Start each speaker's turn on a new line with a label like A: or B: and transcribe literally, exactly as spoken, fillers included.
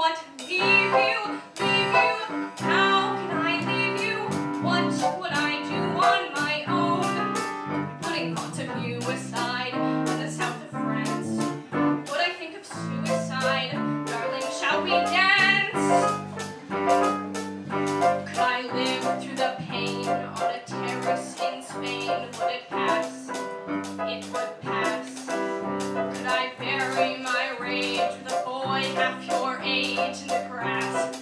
A: What? Leave you? Leave you? How can I leave you? What would I do on my own? Putting thoughts of you aside in the south of France. Would I think of suicide? Darling, shall we dance? Could I live through the pain on a terrace in Spain? Would it pass? It would pass. Could I bury my rage with a boy half your age in the grass?